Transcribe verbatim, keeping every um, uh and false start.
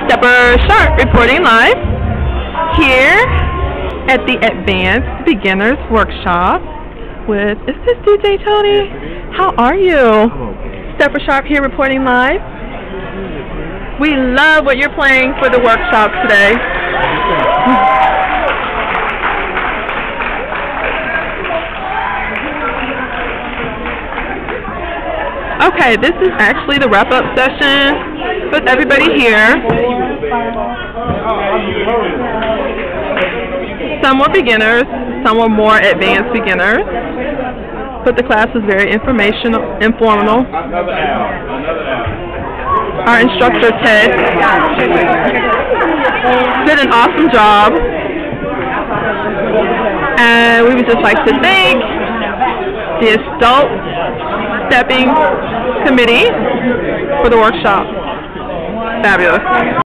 Stepper Sharp reporting live here at the Advanced Beginners Workshop with, is this D J Tony? How are you? Stepper Sharp here reporting live. We love what you're playing for the workshop today. Okay, this is actually the wrap-up session with everybody here. Some were beginners, some were more advanced beginners, but the class was very informational, informal. Our instructor, Ted, did an awesome job, and we would just like to thank the Adult Stepping Committee for the workshop. Fabulous.